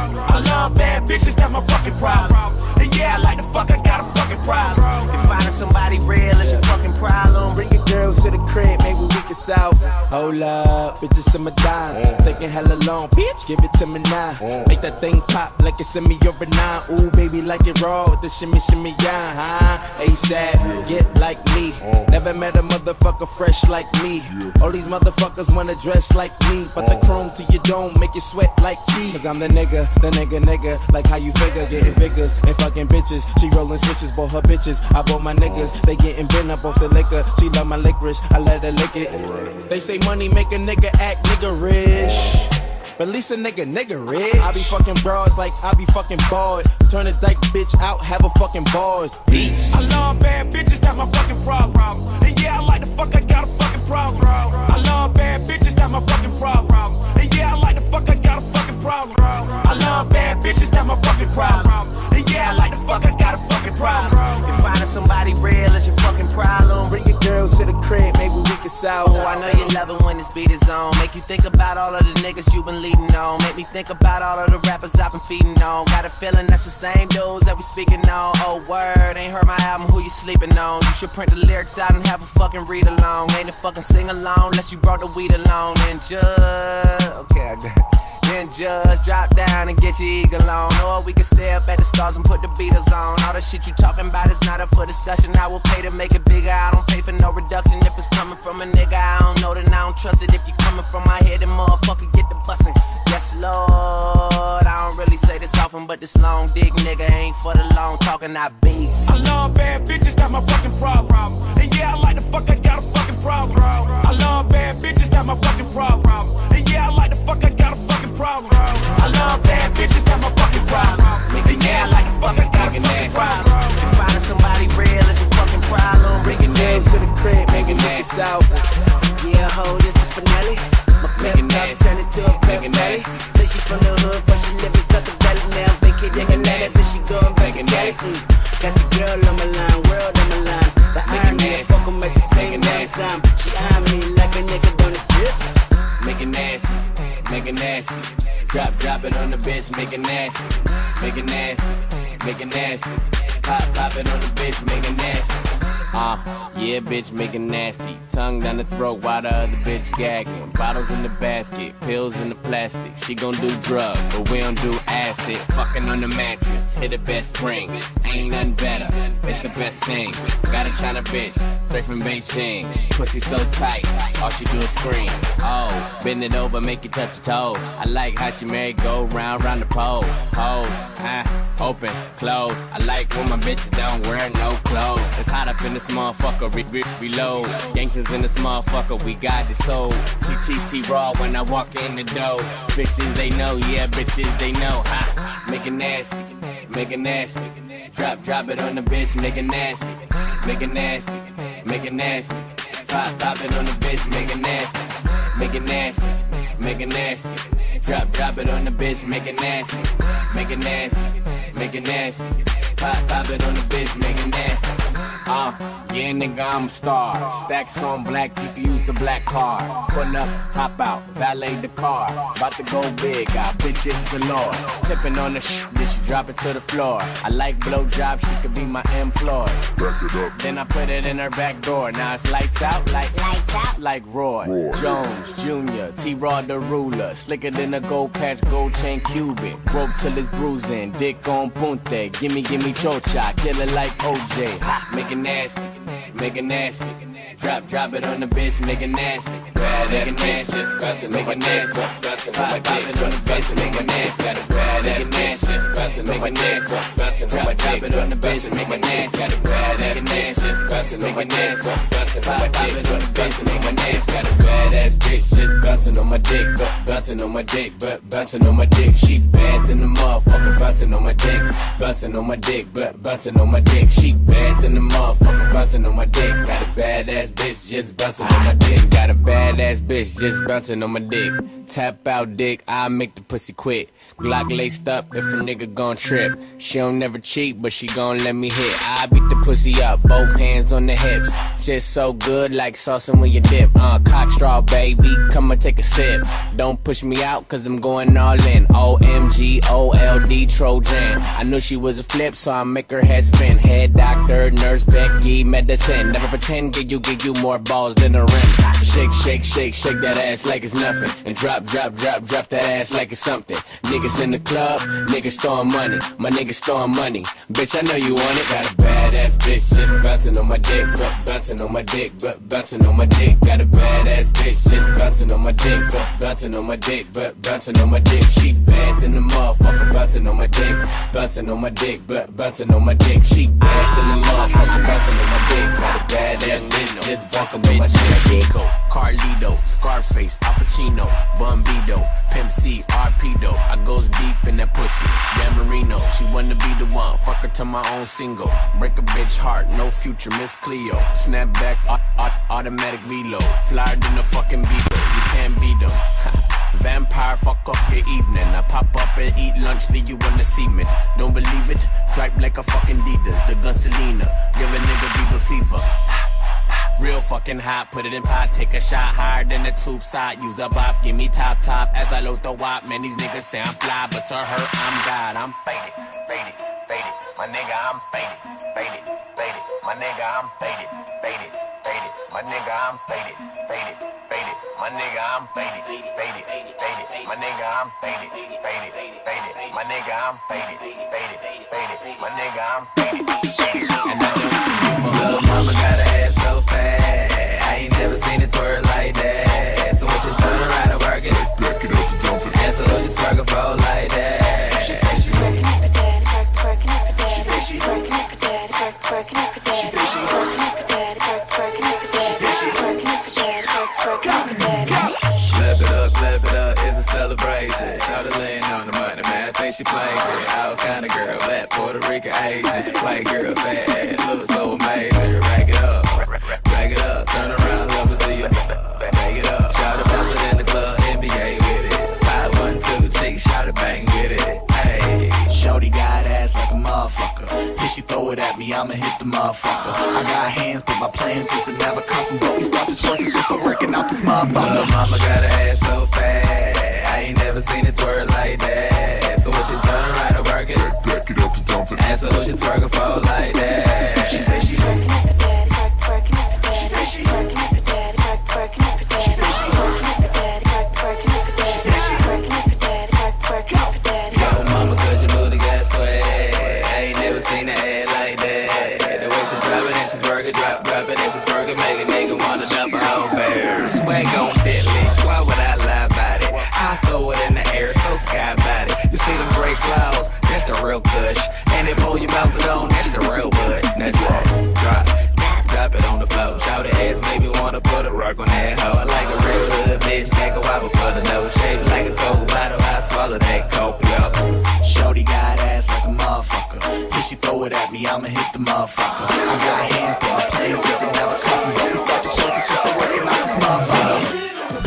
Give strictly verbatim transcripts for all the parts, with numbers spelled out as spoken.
I love bad bitches, that's my fucking problem. And yeah, I like the fuck, I got a fucking problem. If finding somebody real is your fucking problem, bring your girls to the crib, maybe we can solve. Hold up, bitches in my dime. Mm. Taking hella long, bitch, give it to me now. Mm. Make that thing pop like it's in me over nine. Ooh, baby, like it raw with the shimmy, shimmy, yeah, huh? ASAP, get like me. Mm. Never met a motherfucker fresh like me. Yeah. All these motherfuckers wanna dress like me, but mm. the chrome to your dome make you sweat like me. Cause I'm the nigga, the nigga, nigga. Like how you figure, getting figures and fucking bitches. She rolling switches, bought her bitches. I bought my niggas, they getting bent up off the liquor. She love my licorice, I let her lick it. They say money make a nigga act niggerish, but at least a nigga nigga rich. I be fucking broads like I be fucking bored. Turn a dyke bitch out, have a fucking bars. Beats. I love bad bitches, that's my fucking problem. And yeah, I like the fuck, I got a fucking problem. I love bad bitches, that's my fucking problem. And yeah, I like the fuck, I got a fucking problem. I love bad bitches, that's my fucking problem. And yeah, I like the fuck, I got a fucking problem. If finding somebody real is your fucking problem, bring your girls to the crib, maybe we can solve. Oh, I know you love it when this beat is on. Make you think about all of the niggas you been leading on. Make me think about all of the rappers I've been feeding on. Got a feeling that's the same dudes that we speaking on. Oh word, ain't heard my album, who you sleeping on? You should print the lyrics out and have a fucking read along. Ain't a fucking sing along unless you brought the weed along. And just, okay, I got it. Then just drop down and get your eagle on. Or we can stay up at the stars and put the Beatles on. All the shit you talking about is not up for discussion. I will pay to make it bigger, I don't pay for no reduction. If it's coming from a nigga, I don't know, then I don't trust it. If you coming from my head, then motherfucker get the bussin'. Yes, Lord, I don't really say this often, but this long dick nigga ain't for the long talking, I beast. I love bad bitches, that's my fucking problem. And yeah, I like the fuck, I got a fucking problem. I love bad bitches, that's my fucking problem. And yeah, I like the fuck, I got a fucking problem. I love bad bitches, that's my fucking problem. And yeah, I like the fuck, I got a fucking problem. If finding somebody real is your fucking problem, bring your nails to the crib, make it nasty out. Yeah, ho, this the finale. My pep talk turn it to a pep rally. Say she from the hood, but she live in Southern Valley now. Vacating in Atlanta, then she going back to Cali. Got the girl on my line, world on my line. The irony, fuck 'em at the same damn time. She eyeing me like a nigga don't exist. Make it nasty, make it nasty. Drop, drop it on the bitch, make it nasty. Make it nasty, make it nasty. Pop, pop it on the bitch, make it nasty. Uh, yeah, bitch, make it nasty. Tongue down the throat while the other bitch gagging. Bottles in the basket, pills in the plastic. She gon' do drugs, but we don't do acid. Fucking on the mattress, hit the best spring. Ain't nothing better, it's the best thing. Got a China bitch, straight from Beijing. Pussy so tight, all she do is scream. Oh, bend it over, make you touch your toe. I like how she married, go round, round the pole. Pose, ah, open, close. I like when my bitches don't wear no clothes. It's hot up in this motherfucker, re re reload. Gangsters in this motherfucker, we got this soul. T T T raw when I walk in the door. Bitches they know, yeah, bitches they know. Ha, make it nasty, make it nasty. Drop, drop it on the bitch, make it nasty, make it nasty, make it nasty. Pop, pop it on the bitch, make it nasty, make it nasty, make it nasty. Drop, drop it on the bitch, make it nasty, make it nasty, make it nasty. Pop, pop it on the bitch, make it nasty. Uh, yeah, nigga, I'm a star. Stacks on black, you can use the black card. Putting up, hop out, valet the car. About to go big, got bitches galore. Tipping on the sh, then she drop it to the floor. I like blowjobs, she could be my employee. Back it up. Then I put it in her back door. Now it's lights out, like lights out, like Roy, Roy. Jones Junior, T-Rod the ruler. Slicker than a gold patch, gold chain Cuban. Rope till it's bruising, dick on punte. Gimme, gimme chocha, kill it like O J. Ha, make it nasty, make it nasty. Drop, drop it on the bitch, make it nasty. Bad make it nasty, bouncing, make it nasty. Bouncing, pop, pop it on the bitch, make it nasty. Got a bad ass nasty, bouncing, make it nasty. Bouncing, drop, drop it on the bitch, make it nasty. Got a bad ass nasty, bouncing, make it nasty. Bouncing, pop, pop it on the bitch, make it nasty. Got a bad ass bitch, just bouncing on my dick, bouncing on my dick, but bouncing on my dick. She bad than the motherfucker, bouncing on my dick, bouncing on my dick, but bouncing on my dick. She bad than the motherfucker, bouncing on my dick. Got a bad ass bitch just bouncing on my dick. Got a badass bitch just bouncing on my dick. Tap out dick, I make the pussy quit. Glock laced up if a nigga gon' trip. She don't never cheat, but she gon' let me hit. I beat the pussy up, both hands on the hips. Shit so good like saucing when you dip. Uh, cock straw, baby, come and take a sip. Don't push me out, cause I'm going all in. O M G, O L D, Trojan. I knew she was a flip, so I make her head spin. Head doctor, nurse, Becky, medicine. Never pretend, give you, give you more balls than a rim. Shake, shake, shake, shake that ass like it's nothing. And drop, drop, drop, drop that ass like it's something. Niggas in the club, niggas throwing money. My niggas throwing money. Bitch, I know you want it. Got a badass bitch just bouncing on my dick, but bouncing on my dick, but bouncing on my dick. Got a badass bitch just bouncing on my dick, but bouncing on my dick, but bouncing on my dick. She bad than the motherfucker, bouncing on my dick, bouncing on my dick, but bouncing on my dick. She bad than the motherfucker, bouncing on my dick. Got a badass bitch just bouncing on my dick. Carlito, Scarface, Al Pacino, Bumbido, Pimp C, Arpedo. I goes deep in that pussy, Dan Marino. She wanna be the one, fuck her to my own single. Break a bitch heart, no future, Miss Cleo. Snap back, aut aut automatic reload. Flyer than a fucking beetle, you can't beat them. Vampire, fuck up your evening. I pop up and eat lunch, leave you on the cement. Don't believe it? Tripe like a fucking Adidas, the gun Selena. Give a nigga Viva fever. Real fucking hot, put it in pot, take a shot higher than the tube side. Use a bop, give me top top as I load the wop. Man, these niggas say I'm fly, but to her, I'm God. I'm faded, faded, faded. My nigga, I'm faded, faded, faded. My nigga, I'm faded, faded, faded. My nigga, I'm faded, faded, faded. My nigga, I'm faded, faded, faded. My nigga, I'm faded, faded, faded. My nigga, I'm faded, faded, faded. My nigga, I'm faded, faded. And I don't little mama got her ass so fat, I ain't never seen it twerk like that. So when she turn around and work it, back it up and dump it. And so when she twerk a pole like that. She say she's working it for daddy, twerking it for daddy. She say she's working it for daddy, twerking it for daddy. She say she's working it for daddy, twerking it for daddy. She say she's working it for daddy, twerking it for daddy. Clap it up, clap it up, it's a celebration. Shout it laying on the money, man. I think she played it. All kind of girl, black, Puerto Rican, Asian, white girl, fat, look so amazing. Rack it up, rack it up, turn around, love to see you. Back it up, shout it, bounce it in the club, N B A with it. Five, one, two, chick, shout it, bang with it. Hey, shorty got ass like a motherfucker. If she throw it at me, I'ma hit the motherfucker. I got hands, but my plans is to never come from. But we start to twerk, so start working out this motherfucker. Little mama got her ass so fat, I ain't never seen it twerk like that. So when she turn around and work it, back it up and dump it. And so when she twerk a fall like that. She say she working it for daddy, twerking it for daddy. She say she working it for daddy, twerking it for daddy. She say she working it for daddy, twerking it for daddy. She say she working it for daddy, twerking it for daddy. Yo, mama, cause your booty got swag, I ain't never seen her head like that. The way she drop it and she's working, drop, drop it and she's working, make a nigga wanna dump her whole bear. Swag on deadly, why would I lie about it? I throw it in the air, so sky about it. You see them gray clouds, that's the real kush. And they pull your mouth on, that's the real bud. Now drop, drop, drop it on the floor. Shout the ass, maybe wanna put a rock on that hoe. I like a real hood bitch, make a wobble for the nose. Shaped like a coke bottle, I swallow that coke, yo. Shorty got ass like a motherfucker. If she throw it at me, I'ma hit the motherfucker. I got hands, but my plans is to never come from. But we start to twerk, so start working out this motherfucker.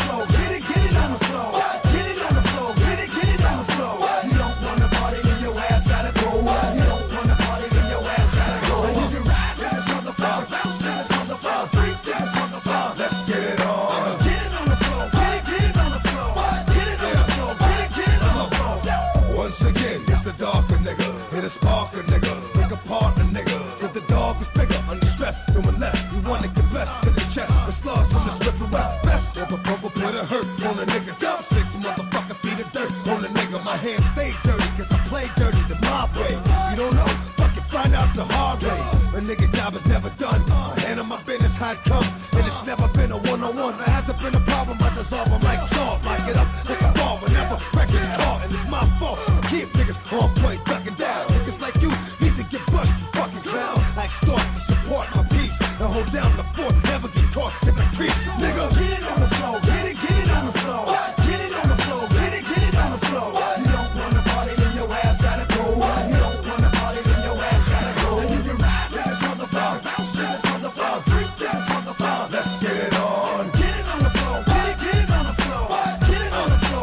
Spark a nigga, make a partner nigga. With the dog is bigger, under stress, doing less. We wanna get blessed to the chest. The slugs from the Swift West. Best ever purple put a hurt on a nigga. Dump six motherfucker feet of dirt on a nigga. My hands stay dirty, cause I play dirty the mob way. You don't know, fucking find out the hard way. A nigga's job is never done. I handle my business how it come. And it's never been a one-on-one. There hasn't been a problem, I dissolve them like salt. Like it up, like a ball whenever records caught. And it's my fault. I keep niggas on point, ducking down. Like you need to get bust, you fucking clown. Like start to support my peace and hold down the fort, never get caught in the crease, nigga. Get it on the floor, get it, get it on the floor. Get it on the floor, get it, get it on the floor. You don't wanna party, then your ass gotta go. You don't wanna party, then your ass gotta go. And you can ride to this motherfucker, bounce to this motherfucker, freak to this motherfucker. Let's get it on. Get it on the floor, get it, get it on the floor. Get it on the floor,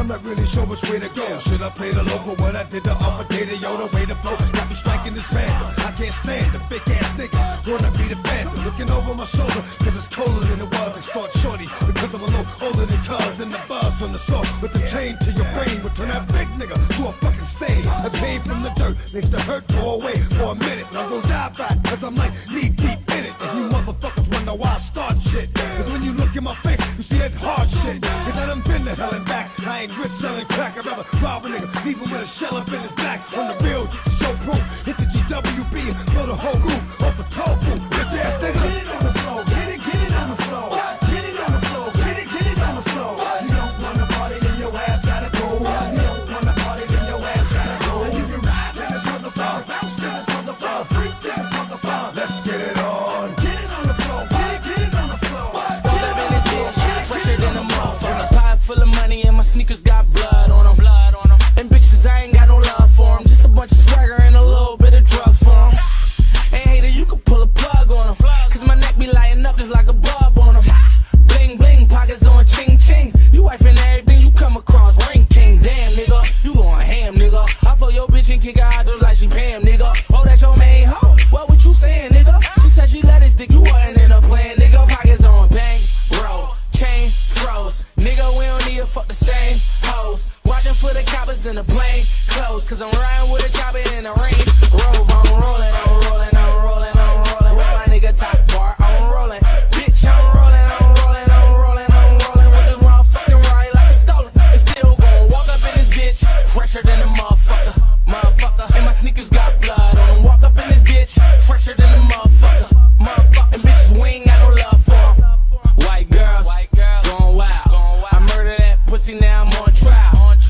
I'm not really sure which way to go. Should I play the low for what I did the other day? To yo, the way to flow, got me striking this band. I can't stand the fake ass nigga, wanna be the phantom. Looking over my shoulder, cause it's colder than it was. They start shorty, because I'm a little older than cuz. And the buzz from the soul, with the chain to your brain, will turn that big nigga to a fucking stain. The pain from the dirt makes the hurt go away for a minute. And I'm gonna die back, cause I'm like knee deep in it. And you motherfuckers wonder why I start shit. Cause when you look in my face, you see that hard shit. Cause I done been to hell and back. I ain't rich selling crack, I'd rather rob a nigga, leave him with a shell up in his back. On the real, just to show proof. Hit the G W B and blow the whole roof off the toll booth. Bitch ass nigga. Get it on the floor, get it, get it on the floor. Get it on the floor, get it, get it on the floor. You don't wanna party, then your ass gotta go. You don't wanna party, then your ass gotta go. And you can ride to this motherfucker, bounce to this motherfucker, freak to this motherfucker. Let's get it on. Get it on the floor, get it, get it on the floor. Pulled up in this bitch, fresher than a motherfucker. Pot full of money and my sneakers got blood on them. Blood on them. And bitches, I ain't got no love for them. Just a bunch of swagger and a little bit of drugs for them. Ain't hater, you can pull a plug on them. Cause my neck be lighting up just like a bulb on them. Bling bling, pockets on ching ching. You wifing everything you come across. Ring king, damn nigga, you going ham nigga. I fuck your bitch and kick her out just like she Pam nigga. Oh, that's your main hoe. What what you saying nigga? She said she let his dick, you wasn't in a plan nigga. Pockets on bang, roll, chain, froze. Nigga, we don't need to fuck the same hoes. Watching for the coppers in the plane clothes. Cause I'm riding with a chopper in the rain. Rove, I'm rolling, I'm rolling, I'm rolling, I'm rolling. With my nigga top bar, I'm rolling. Bitch, I'm rolling, I'm rolling, I'm rolling, I'm rolling. With this motherfucking ride like a stolen. It's still gon' walk up in this bitch, fresher than a motherfucker, motherfucker. And my sneakers got blood on them. Walk up in this bitch, fresher than a motherfucker, motherfucker. And bitches, we ain't got no love for them. White girls, going wild. I murder that pussy, now I'm on trial.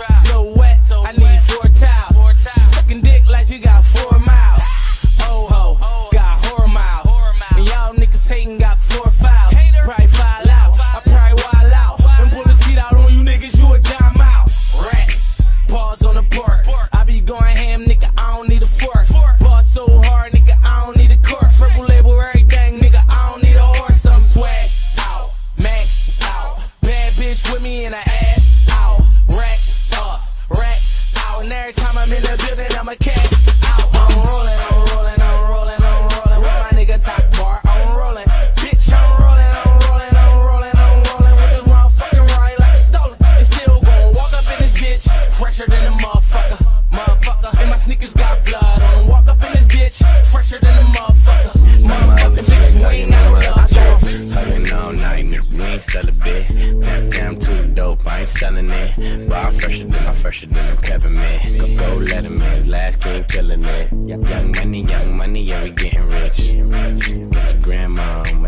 So wet, I need four towels. She sucking dick like she got four miles. Oh ho, got horror miles. And y'all niggas hating got four files. Probably file out, I probably wild out. And pull the seat out on you niggas, you a dime out. Rats, paws on the pork. I be going ham, nigga, I don't need a fork. Boss so hard, nigga, I don't need a cork. Purple label everything, nigga, I don't need a horse. I'm swag out, max out. Bad bitch with me and I ass out. Rack up, rack out. And every time I'm in the building, I'm a cat out. I'm rolling, I'm rolling, I'm rolling, I'm rolling. With my nigga top bar, I'm rolling. Bitch, I'm rolling, I'm rolling, I'm rolling, I'm rolling. With this motherfucking ride like a stolen. It's still gon' walk up in this bitch, fresher than a motherfucker, motherfucker. And my sneakers got blood on them. Walk up in this bitch, fresher than a motherfucker, motherfucker. Bitches, we ain't got no love for them. Hugging all night, we ain't sell a bit. Damn, damn, too dope, I ain't selling it. But I'm fresher than, I'm fresher than a peppermint. Go, go, let him in, his last king killing it. Young, young money, young money, yeah, we getting rich. Get your grandma on my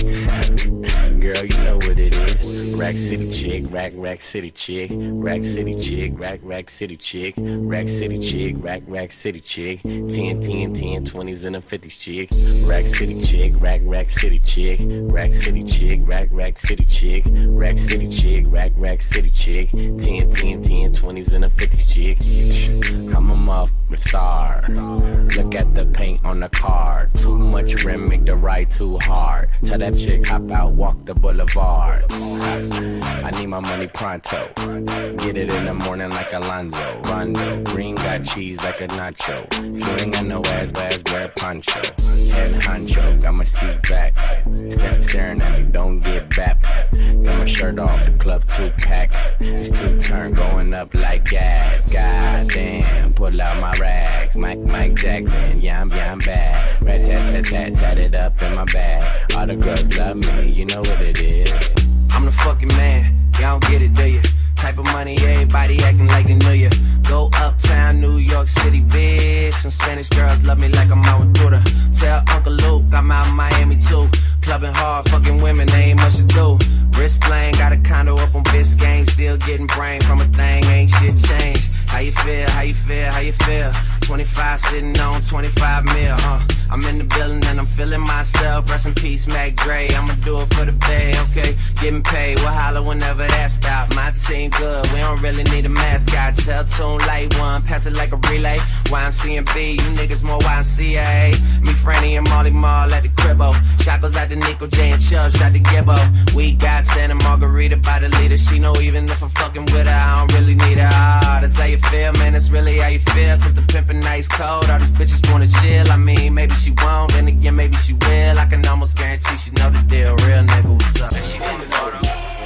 girl, you know what it is. Rack City chick, rack, rack city chick. Rack City chick, rack, rack city chick. Rack City chick, rack, rack city chick. ten, ten, ten, twenties and a fifties chick. Rack City chick, rack, rack city chick. Rack City chick, rack, rack city chick. Rack City chick, rack, rack city chick. ten, ten, ten, twenties and a fifties chick. I'm a motherfucking star. Look at the paint on the car. Too much rim, make the ride too hard. Tell that chick hop out, walk the boulevard. I need my money pronto. Get it in the morning like Alonzo. Rondo, green got cheese like a nacho. If you ain't got no ass, ass, wear poncho. Head honcho, got my seat back. St staring at me, don't get back. Got my shirt off, the club two pack. It's two turn going up like gas. Goddamn, pull out my rags. Mike, Mike Jackson, yeah, I'm, yeah, I'm bad. Rat tat tat tat, tat it up in my bag. All the girls love me, you know what it is. I'm the fucking man, y'all don't get it, do ya? Type of money, everybody acting like they knew ya. Go uptown, New York City, bitch. Some Spanish girls love me like I'm out with Buddha. Tell Uncle Luke I'm out in Miami too. Clubbing hard, fucking women, they ain't much to do. Wrist playing, got a condo up on Biscayne. Still getting brain from a thing, ain't shit changed. How you feel, how you feel, how you feel? twenty-five sitting on twenty-five mil, uh I'm in the building and I'm feeling myself. Rest in peace, Mac Dre, I'ma do it for the bay, okay? Getting paid, we'll holler whenever that stop. My team good, we don't really need a mascot. Tell Bell tune light one, pass it like a relay. Y M C and B, you niggas more Y M C A. Me, Franny, and Molly Mall at the cribbo. Shot goes out to Nico J and Chubb, shot to Gibbo. We got Santa Margarita by the leader. She know even if I'm fucking with her, I don't really need her. Ah, that's how you feel, man, that's really how you feel. Cause the pimpin' nice cold, all these bitches wanna chill. I mean, maybe she won't, then again, maybe she will. I can almost guarantee she know the deal. Real nigga, what's up? And she wanna know though.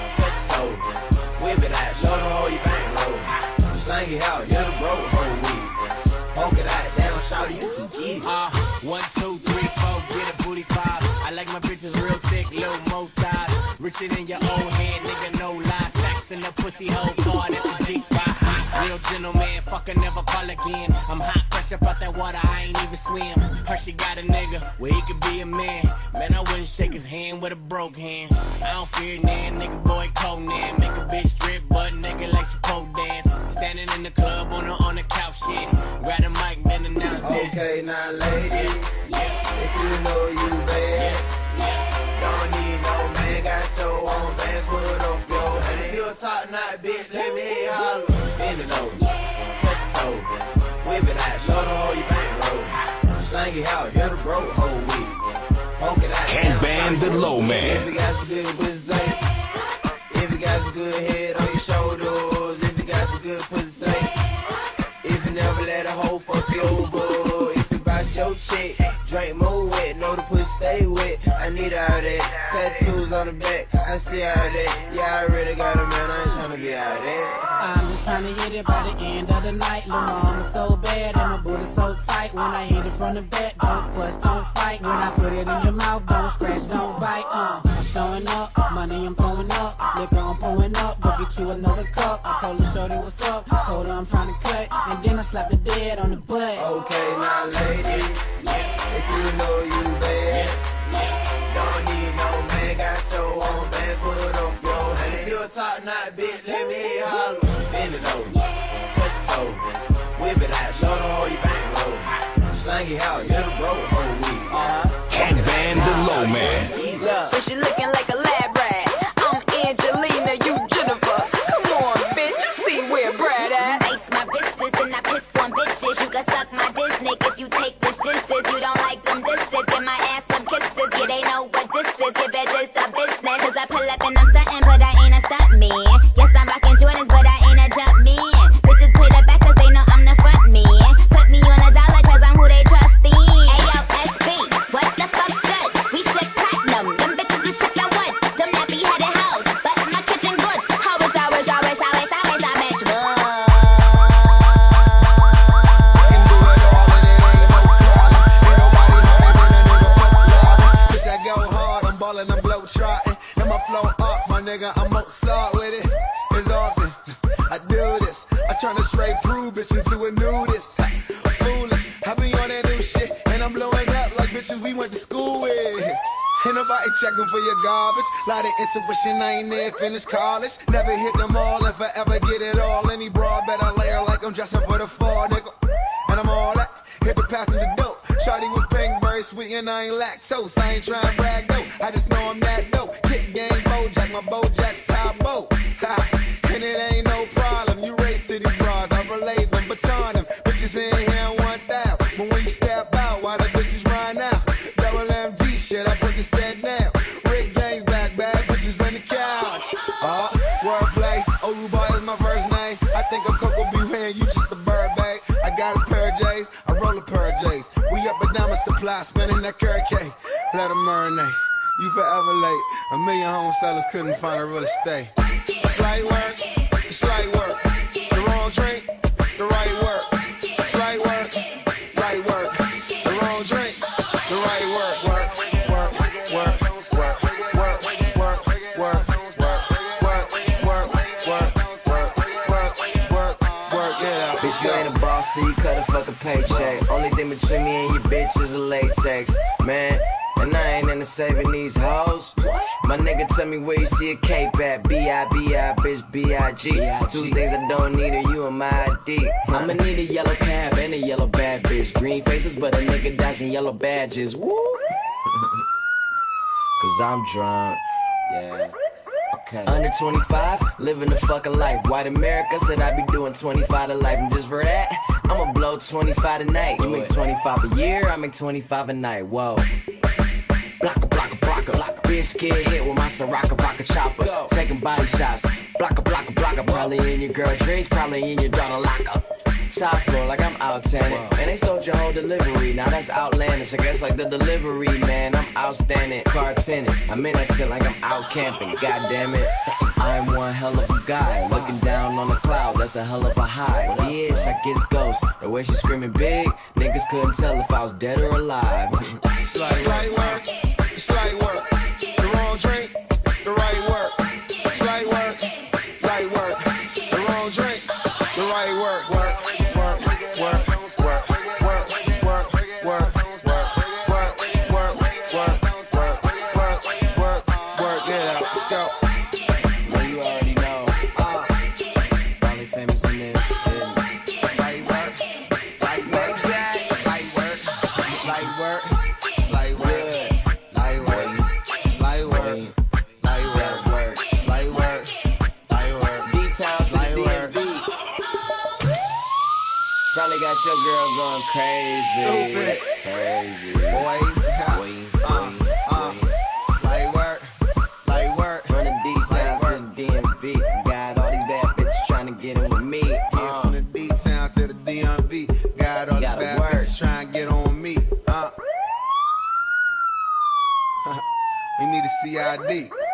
Whip it out, show them how you bang roll. Slang it out, you're the bro, whole weed. Poke it out, down, shout you some G. Uh, one, two, three, four, get a booty pop. I like my bitches real thick, little mo thighs. Richer than your old hand, nigga, no lie. Stacks in the pussy hole, guard at the G-spot. Hot, real gentleman, fucker never call again. I'm hot, fresh up out that water, I ain't even swim. Her, she got a nigga, where he could be a man. Man, I wouldn't shake his hand with a broke hand. I don't fear nan, nigga, boy, Conan. Make a bitch strip, butt nigga like she pole dance. Standing in the club on the, on the couch, shit. Grab the mic, then announce this. Okay, now ladies, yeah. If you know you bad, yeah. Yeah. Don't need no man, got your own bands, put up your hand. If you a top knot bitch, let me hear holler. Bend it over, touch your toe, whip it out, show them how you bang roll. Slang it out, you're the bro, whole week. Poke it out. Can't ban the low man. If you got some good pussy, if you got some good head on your shoulders, if you got some good pussy, if you never let a hoe fuck you over, if you bout your chick, drink more wet, know the pussy stay wet. I need all that. Tattoos on the back, I see all that. Yeah, I really got a man, I ain't tryna be out there. I'm just trying to hit it by the end of the night. Lil' mama so bad and my booty so tight. When I hit it from the back, don't fuss, don't fight. When I put it in your mouth, don't scratch, don't bite. Uh, I'm showing up, money I'm pouring up, liquor I'm pouring up. Go get you another cup. I told her shorty what's up, told her I'm trying to cut, and then I slapped the dead on the butt. Okay, now ladies, if you know you bad, don't need no man, got your own bands, put up your hand. If you a top knot bitch, let me hear you holler. Bend it over, touch your toe, whip it out, show them how you bang roll. Slang it out, you're the bro, whole week. Can't ban the low man. But she looking like a lab rat. I'm Angelina, you Jennifer. Come on, bitch, you see where Brad at? Ice my wrists and I piss on bitches. You can suck my Disney if you take this juices. You don't like them disses, give my ass some kisses. Yeah, they know what this is, give it just a business. Cause I pull up and I'm stuntin', but I ain't a stunt man. Yes, I'm rockin' Jordans, but I ain't a jump man. Bitches play the back cause they know I'm the front man. Put me on a dollar cause I'm who they trust in. Ayo, S B, what the fuck's good? We shit platinum, them bitches is chicken wood. Them nappy headed hoes, but my kitchen good. I wish, I wish, I wish, I wish, I wish I met you. I'm blow trotting, and my flow up, my nigga, I'm outside with it. It's often I do this, I turn a straight through bitch into a nudist. I'm foolish, I be on that new shit, and I'm blowing up like bitches we went to school with. Ain't nobody checking for your garbage. Lot of intuition, I ain't there, finished college. Never hit them all, if I ever get it all. Any broad better layer like I'm dressing for the fall, nigga. And I'm all that, hit the passenger door. Shawty was pink, very sweet, and I ain't lactose. I ain't trying to brag, though. I just know I'm that dope. Kick game, Bojack, my Bojack's top boat. Ha, and it ain't no problem. You race to these bras, I relay them, baton them. Bitches in here and want that. But when you step out, why the bitches run out? Double M G shit, I put the set down. Rick James back, bad bitches on the couch. Uh, wordplay, Oruba is my first name. I think I'm Coco Beware, you just a bird, babe. I got a pair of J's, I roll a pair of J's. We up and down my supply, spinning that carrot cake. Let them marinate. You forever late. A million home sellers couldn't find a real estate. It's light work, it's light work. The wrong drink, the right work. It's light work, right work. The wrong drink, the right work. Work, work, work, work, work, work, work, work, work, work, work, work, work, work, work, yeah. Bitch, you ain't a boss, so you cut a fucking paycheck. Only thing between me and your bitch is a latex, man. And I ain't into saving these hoes. My nigga tell me where you see a cape at. B I B I, bitch, B I G. Two things I don't need are you and my I D. I'ma need a yellow cab and a yellow bad bitch. Green faces, but a nigga dodging yellow badges. Woo! Cause I'm drunk, yeah. Okay. Under twenty-five, living the fucking life. White America said I'd be doing twenty-five to life, and just for that, I'ma blow twenty-five tonight. You make twenty-five a year, I make twenty-five a night. Whoa. Blocka, blocka, blocka, blocka. Bitch get hit with my Soraka vodka chopper. Go. Taking body shots. Blocka, blocka, blocka. Probably in your girl dreams, probably in your daughter locker. Top floor like I'm out tanning. And they stole your whole delivery. Now that's outlandish. I guess like the delivery man. I'm outstanding. Car tenant. I'm in that shit like I'm out camping. God damn it. I'm one hell of a guy. Looking down on the cloud. That's a hell of a high. Bitch, I guess ghost. The way she screaming big, niggas couldn't tell if I was dead or alive. Slight work. Slight work. The wrong drink. The right work. Slight work. Light work. The wrong drink. The right work. Work. Got your girl going crazy. Stupid. Crazy. Boy. Boy. Uh, uh, light work. Light work. From the D-Town to the D M V. Got all these bad bitches trying to get in with me. Yeah, uh. From the D-Town to the D M V. Got all these bad work. Bitches trying to get on me. Uh. We need a C I D.